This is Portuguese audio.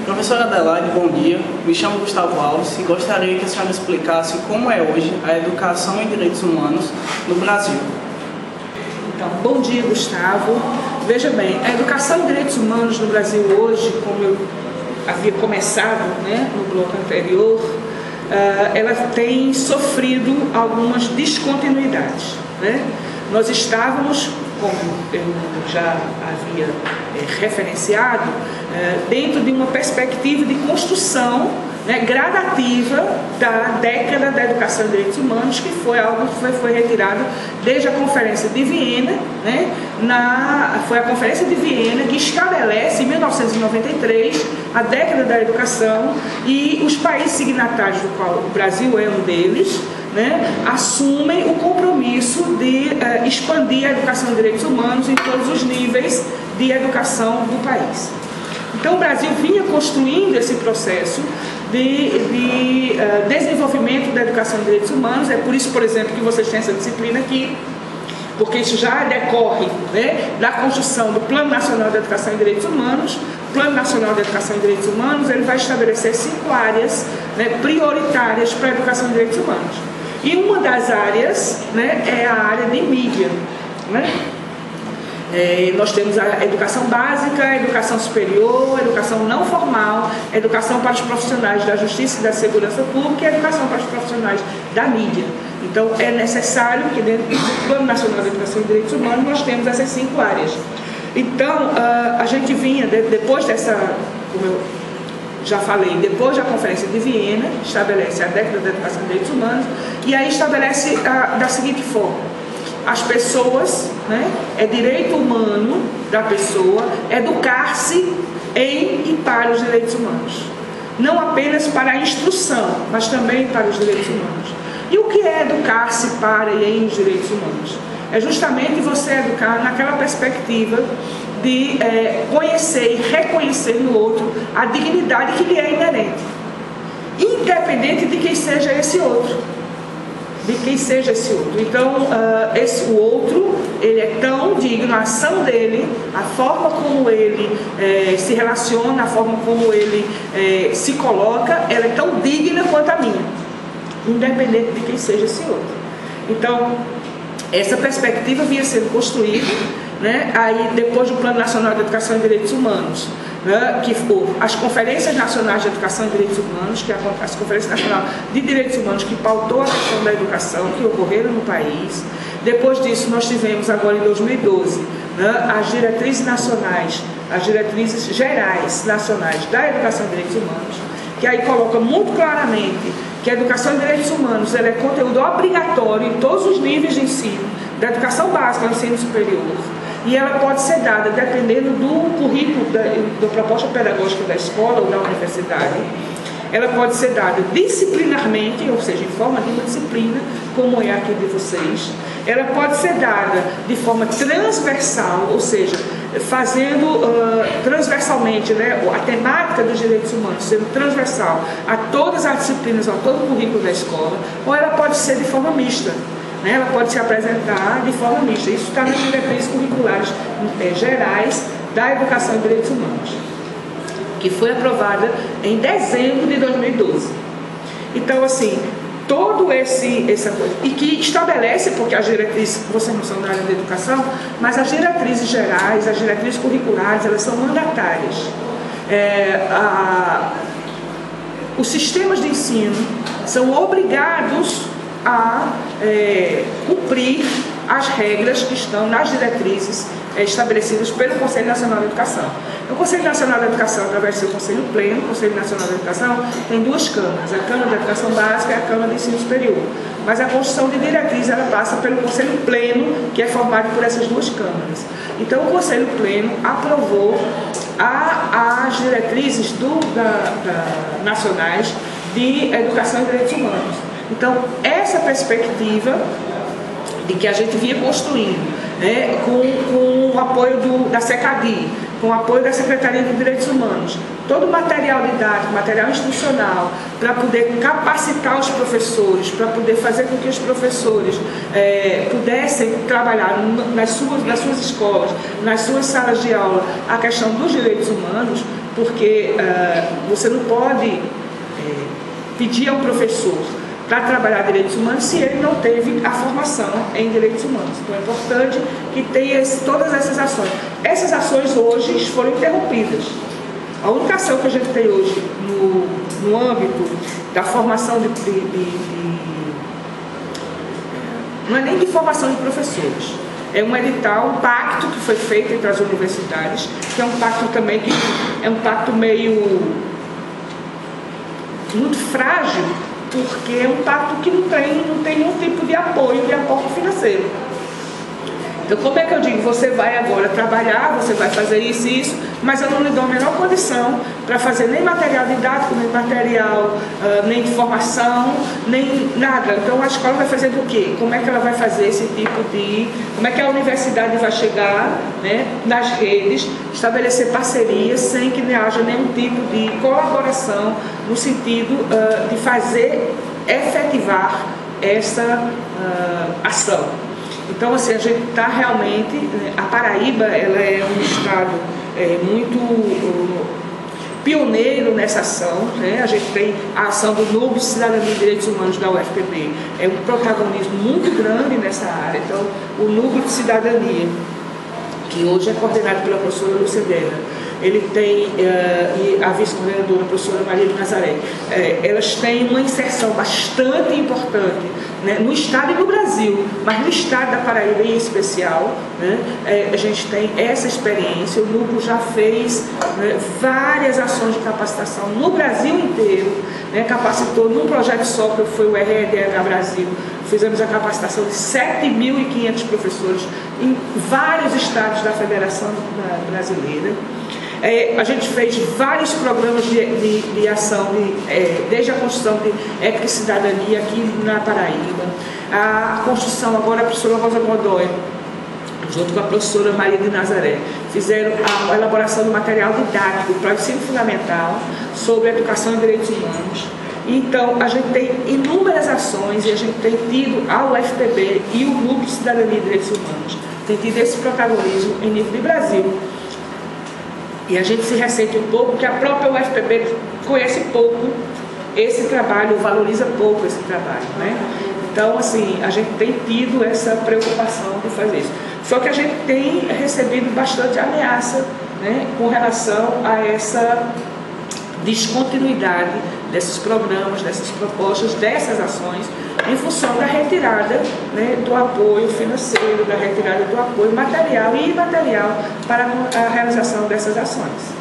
Professora Adelaide, bom dia. Me chamo Gustavo Alves e gostaria que a senhora explicasse como é hoje a educação em direitos humanos no Brasil. Então, bom dia, Gustavo. Veja bem, a educação em direitos humanos no Brasil hoje, como eu havia começado, no bloco anterior, ela tem sofrido algumas descontinuidades. Nós estávamos, como eu já havia referenciado, dentro de uma perspectiva de construção gradativa da década da educação em direitos humanos, que foi algo que foi retirado desde a Conferência de Viena, foi a Conferência de Viena que estabelece, em 1993, a década da educação, e os países signatários, do qual o Brasil é um deles, assumem o compromisso de expandir a educação em direitos humanos em todos os níveis de educação do país. Então, o Brasil vinha construindo esse processo de desenvolvimento da educação em direitos humanos. É por isso, por exemplo, que vocês têm essa disciplina aqui, porque isso já decorre da construção do Plano Nacional de Educação em Direitos Humanos. O Plano Nacional de Educação em Direitos Humanos ele vai estabelecer 5 áreas prioritárias para a educação em direitos humanos. E uma das áreas é a área de mídia. Nós temos a educação básica, a educação superior, a educação não formal, a educação para os profissionais da justiça e da segurança pública e a educação para os profissionais da mídia. Então, é necessário que dentro do Plano Nacional de Educação em Direitos Humanos nós temos essas 5 áreas. Então, a gente vinha, depois dessa, como eu já falei, depois da Conferência de Viena, estabelece a década da educação em direitos humanos, e aí estabelece da seguinte forma: as pessoas, é direito humano da pessoa educar-se em e para os direitos humanos. Não apenas para a instrução, mas também para os direitos humanos. E o que é educar-se para e em os direitos humanos? É justamente você educar naquela perspectiva de conhecer e reconhecer no outro a dignidade que lhe é inerente, independente de quem seja esse outro. Então, o outro, ele é tão digno, a ação dele, a forma como ele se relaciona, a forma como ele se coloca, ela é tão digna quanto a minha, independente de quem seja esse outro. Então, essa perspectiva vinha sendo construída, aí depois do Plano Nacional de Educação em Direitos Humanos, que for as Conferências Nacionais de Educação em Direitos Humanos, que é a Conferência Nacional de Direitos Humanos que pautou a questão da educação, que ocorreram no país. Depois disso, nós tivemos agora em 2012 as diretrizes nacionais, as diretrizes gerais nacionais da educação em direitos humanos, que aí coloca muito claramente que a educação em direitos humanos ela é conteúdo obrigatório em todos os níveis de ensino, da educação básica ao ensino superior. E ela pode ser dada dependendo do currículo, da proposta pedagógica da escola ou da universidade. Ela pode ser dada disciplinarmente, ou seja, em forma de uma disciplina, como é aqui de vocês. Ela pode ser dada de forma transversal, ou seja, fazendo transversalmente a temática dos direitos humanos, sendo transversal a todas as disciplinas, a todo o currículo da escola, ou ela pode ser de forma mista. Ela pode se apresentar de forma mista. Isso está nas diretrizes curriculares gerais da educação em direitos humanos, que foi aprovada em dezembro de 2012. Então, assim, todo essa coisa, e que estabelece, porque as diretrizes, vocês não são da área da educação, mas as diretrizes gerais, as diretrizes curriculares, elas são mandatárias. Os sistemas de ensino são obrigados a cumprir as regras que estão nas diretrizes estabelecidas pelo Conselho Nacional de Educação. O Conselho Nacional de Educação, através do seu Conselho Pleno, o Conselho Nacional de Educação tem 2 câmaras, a Câmara da Educação Básica e a Câmara do Ensino Superior. Mas a construção de diretrizes ela passa pelo Conselho Pleno, que é formado por essas 2 câmaras. Então, o Conselho Pleno aprovou as diretrizes nacionais de educação e direitos humanos. Então, essa perspectiva de que a gente vinha construindo, com o apoio da SECADI, com o apoio da Secretaria de Direitos Humanos, todo o material didático, material institucional, para poder capacitar os professores, para poder fazer com que os professores pudessem trabalhar nas suas escolas, nas suas salas de aula, a questão dos direitos humanos, porque você não pode pedir ao professor para trabalhar direitos humanos se ele não teve a formação em direitos humanos. Então é importante que tenha todas essas ações. Essas ações hoje foram interrompidas. A única ação que a gente tem hoje no âmbito da formação não é nem de formação de professores, é um edital, um pacto que foi feito entre as universidades, que é um pacto também que é um pacto meio muito frágil, porque é um pacto que não tem nenhum tipo de apoio, de aporte financeiro. Então, como é que eu digo? Você vai agora trabalhar, você vai fazer isso e isso, mas eu não lhe dou a menor condição para fazer nem material didático, nem material, nem de formação, nem nada. Então, a escola vai fazer do quê? Como é que ela vai fazer esse tipo de... Como é que a universidade vai chegar, né, nas redes, estabelecer parcerias sem que haja nenhum tipo de colaboração no sentido de fazer efetivar essa ação. Então, assim, a gente está realmente... A Paraíba, ela é um estado muito pioneiro nessa ação, né? A gente tem a ação do Núcleo de Cidadania e Direitos Humanos da UFPB, é um protagonismo muito grande nessa área. Então, o Núcleo de Cidadania, que hoje é coordenado pela professora Lúcia Guerra, ele tem, e a vice-coordenadora, a professora Maria de Nazaré, elas têm uma inserção bastante importante, né, no estado e no Brasil, mas no estado da Paraíba em especial, né, a gente tem essa experiência. O núcleo já fez, né, várias ações de capacitação no Brasil inteiro, né, capacitou num projeto só, que foi o REDH Brasil. Fizemos a capacitação de 7.500 professores em vários estados da Federação Brasileira. A gente fez vários programas de ação, desde a construção de Ética e Cidadania aqui na Paraíba, a construção agora, a professora Rosa Godoy, junto com a professora Maria de Nazaré, fizeram a elaboração do material didático para o ensino fundamental sobre educação e direitos humanos. Então, a gente tem inúmeras ações e a gente tem tido a UFPB e o Núcleo de Cidadania e Direitos Humanos, tem tido esse protagonismo em nível de Brasil. E a gente se ressente um pouco, porque a própria UFPB conhece pouco esse trabalho, valoriza pouco esse trabalho, né? Então, assim, a gente tem tido essa preocupação de fazer isso. Só que a gente tem recebido bastante ameaça, né, com relação a essa descontinuidade desses programas, dessas propostas, dessas ações, em função da retirada, né, do apoio financeiro, da retirada do apoio material e imaterial para a realização dessas ações.